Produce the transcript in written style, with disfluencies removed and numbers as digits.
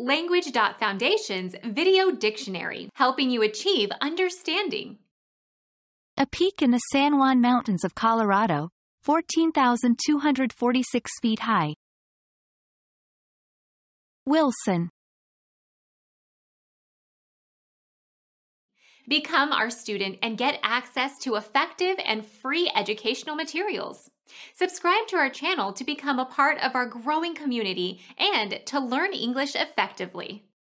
Language.Foundation's Video Dictionary, helping you achieve understanding. A peak in the San Juan Mountains of Colorado, 14,246 feet high. Wilson. Become our student and get access to effective and free educational materials. Subscribe to our channel to become a part of our growing community and to learn English effectively.